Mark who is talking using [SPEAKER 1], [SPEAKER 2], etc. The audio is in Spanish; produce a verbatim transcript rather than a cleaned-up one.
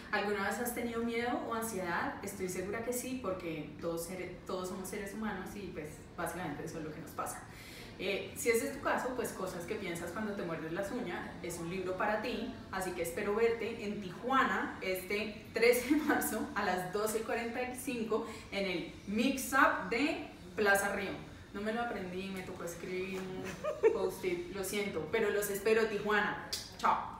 [SPEAKER 1] ¿Alguna vez has tenido miedo o ansiedad? Estoy segura que sí, porque todos, seres, todos somos seres humanos y pues básicamente eso es lo que nos pasa. Eh, si ese es tu caso, pues Cosas que piensas cuando te muerdes las uñas es un libro para ti, así que espero verte en Tijuana este trece de marzo a las doce y cuarenta y cinco en el Mix Up de Plaza Río. No me lo aprendí, me tocó escribir un post-it, lo siento, pero los espero, Tijuana. Chao.